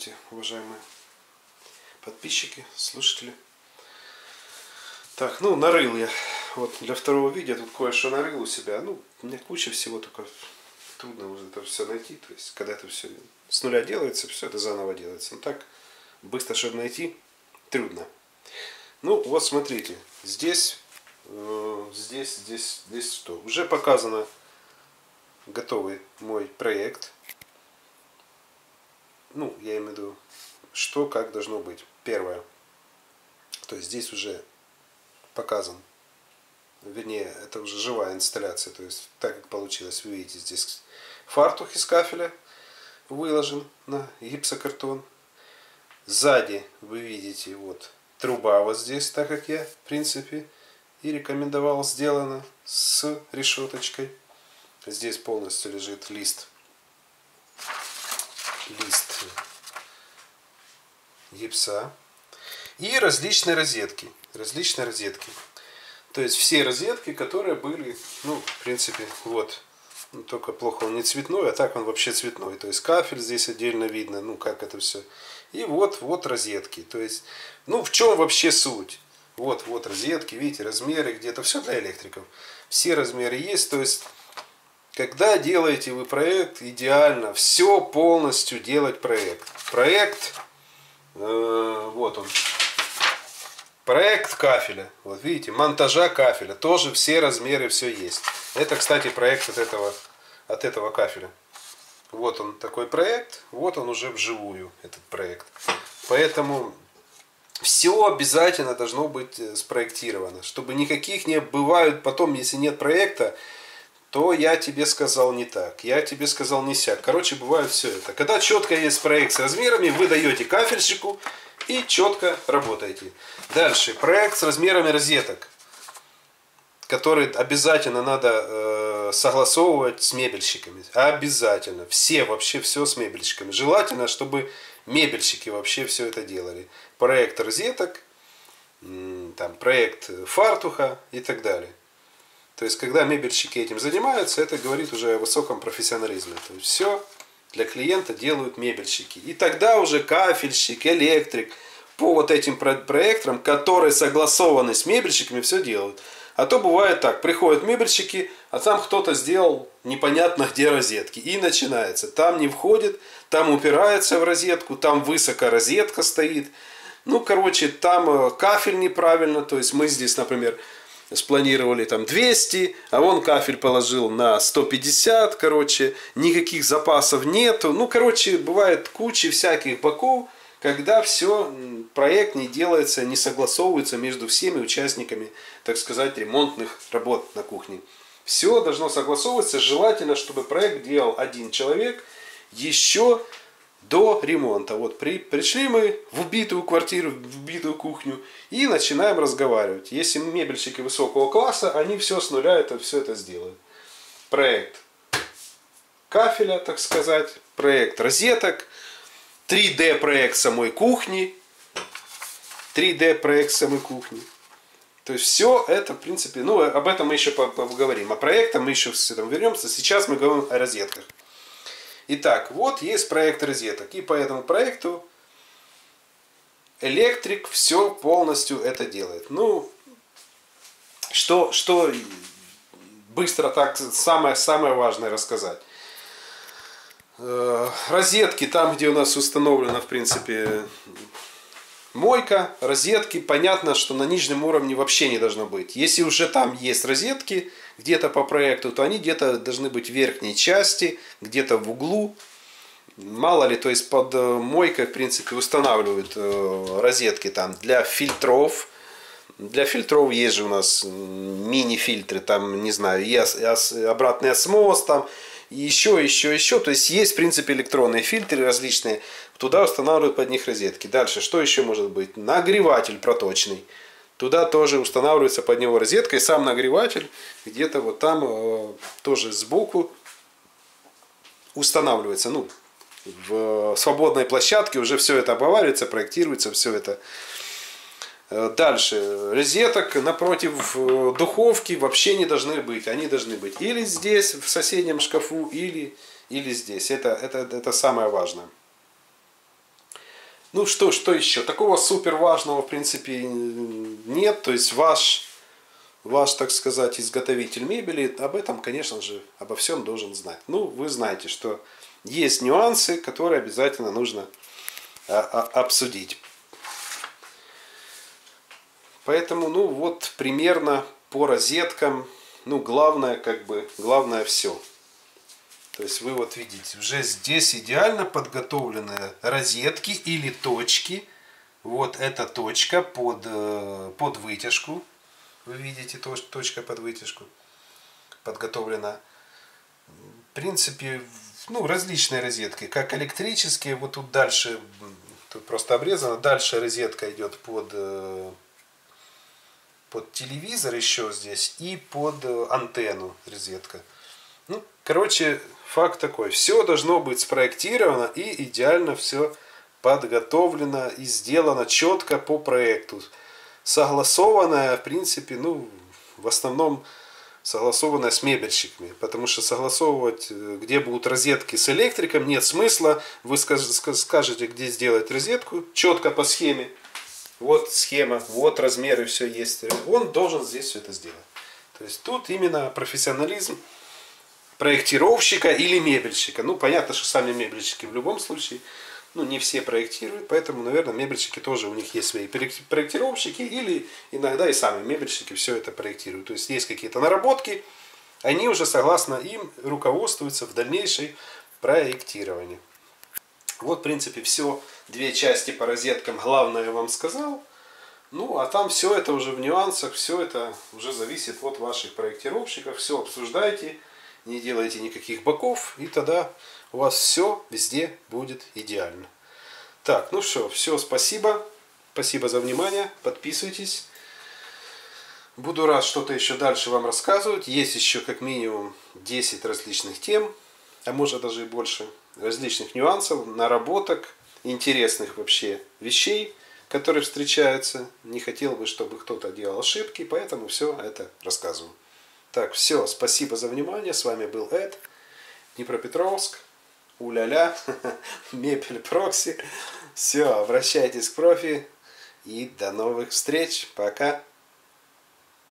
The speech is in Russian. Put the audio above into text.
Здравствуйте, уважаемые подписчики, слушатели. Так, ну, нарыл я. Вот для второго видео тут кое-что нарыл у себя. Ну, у меня куча всего, только трудно уже это все найти. То есть, когда это все с нуля делается, все это заново делается. Ну, так, быстро, чтобы найти, трудно. Ну, вот смотрите. Здесь что? Уже показано готовый мой проект. Ну, я имею в виду, что, как должно быть. Первое. То есть здесь уже показан. Вернее, это уже живая инсталляция. То есть так как получилось. Вы видите, здесь фартух из кафеля выложен на гипсокартон. Сзади вы видите вот труба вот здесь, так как я в принципе и рекомендовал, сделано с решеточкой. Здесь полностью лежит лист гипса и различные розетки. То есть все розетки, которые были, ну, в принципе, вот. Ну, только плохо он не цветной, а так он вообще цветной. То есть кафель здесь отдельно видно, ну, как это все. И вот розетки. То есть, ну, в чем вообще суть? Вот розетки, видите, размеры где-то. Все для электриков. Все размеры есть. То есть, когда делаете вы проект, идеально все полностью делать проект. Вот он. Проект кафеля. Вот видите, монтажа кафеля. Тоже все размеры, все есть. Это, кстати, проект от этого кафеля. Вот он такой проект. Вот он уже вживую, этот проект. Поэтому все обязательно должно быть спроектировано. Чтобы никаких не бывают потом, если нет проекта, то я тебе сказал не так, я тебе сказал не сяк. Короче, бывает все это. Когда четко есть проект с размерами, вы даете кафельщику и четко работаете. Дальше. Проект с размерами розеток, который обязательно надо согласовывать с мебельщиками. Обязательно. Вообще все с мебельщиками. Желательно, чтобы мебельщики вообще все это делали. Проект розеток, там, проект фартуха и так далее. То есть, когда мебельщики этим занимаются, это говорит уже о высоком профессионализме. То есть, все для клиента делают мебельщики. И тогда уже кафельщик, электрик по вот этим проектам, которые согласованы с мебельщиками, все делают. А то бывает так, приходят мебельщики, а там кто-то сделал непонятно где розетки. И начинается. Там не входит, там упирается в розетку, там высоко розетка стоит. Ну, короче, там кафель неправильно. То есть, мы здесь, например, спланировали там 200, а он кафель положил на 150, короче, никаких запасов нету. Ну, короче, бывает куча всяких боков, когда все, проект не делается, не согласовывается между всеми участниками, так сказать, ремонтных работ на кухне. Все должно согласовываться, желательно, чтобы проект делал один человек еще до ремонта. Вот пришли мы в убитую квартиру, в убитую кухню и начинаем разговаривать. Если мебельщики высокого класса, они все с нуля все это сделают. Проект кафеля, так сказать, проект розеток, 3D проект самой кухни, 3D проект самой кухни. То есть все это, в принципе, ну, об этом мы еще поговорим. О проектах мы еще с этим вернемся. Сейчас мы говорим о розетках. Итак, вот есть проект розеток. И по этому проекту электрик все полностью это делает. Ну, что быстро так самое важное рассказать. Розетки, там, где у нас установлена, в принципе, мойка, розетки, понятно, что на нижнем уровне вообще не должно быть. Если уже там есть розетки где-то по проекту, то они где-то должны быть в верхней части, где-то в углу. Мало ли, то есть под мойкой, в принципе, устанавливают розетки там для фильтров. Для фильтров есть же у нас мини-фильтры, там, не знаю, и обратный осмоз, там, еще. То есть есть, в принципе, электронные фильтры различные. Туда устанавливают под них розетки. Дальше, что еще может быть? Нагреватель проточный. Туда тоже устанавливается под него розетка. И сам нагреватель где-то вот там тоже сбоку устанавливается. Ну, в свободной площадке уже все это обваривается, проектируется, все это. Дальше. Розеток напротив духовки вообще не должны быть. Они должны быть или здесь, в соседнем шкафу, или здесь. Это самое важное. Ну что еще? Такого супер важного в принципе нет. То есть ваш, так сказать, изготовитель мебели об этом, конечно же, обо всем должен знать. Ну, вы знаете, что есть нюансы, которые обязательно нужно обсудить. Поэтому, ну вот примерно по розеткам, ну главное главное все. То есть вы вот видите, уже здесь идеально подготовленные розетки или точки. Вот эта точка под вытяжку. Вы видите, точка под вытяжку подготовлена. В принципе, ну, различные розетки, как электрические. Вот тут дальше, тут просто обрезано. Дальше розетка идет под телевизор еще здесь и под антенну розетка. Ну, короче, факт такой. Все должно быть спроектировано и идеально все подготовлено и сделано четко по проекту. Согласованное, в принципе, ну, в основном согласованное с мебельщиками. Потому что согласовывать, где будут розетки с электриком, нет смысла. Вы скажете, где сделать розетку, четко по схеме. Вот схема, вот размеры, все есть. Он должен здесь все это сделать. То есть тут именно профессионализм проектировщика или мебельщика. Ну, понятно, что сами мебельщики в любом случае, ну, не все проектируют, поэтому, наверное, мебельщики тоже, у них есть свои проектировщики, или иногда и сами мебельщики все это проектируют. То есть есть какие-то наработки, они уже согласно им руководствуются в дальнейшем проектировании. Вот, в принципе, все. Две части по розеткам, главное я вам сказал. Ну, а там все это уже в нюансах, все это уже зависит от ваших проектировщиков. Все обсуждайте, не делайте никаких боков, и тогда у вас все везде будет идеально. Так, ну что, все, спасибо. Спасибо за внимание. Подписывайтесь. Буду рад что-то еще дальше вам рассказывать. Есть еще как минимум 10 различных тем, а может даже и больше, различных нюансов, наработок, интересных вообще вещей, которые встречаются. Не хотел бы, чтобы кто-то делал ошибки, поэтому все это рассказываю. Так, все, спасибо за внимание. С вами был Эд, Днепропетровск, уля-ля, мебель прокси. Все, обращайтесь к профи и до новых встреч. Пока.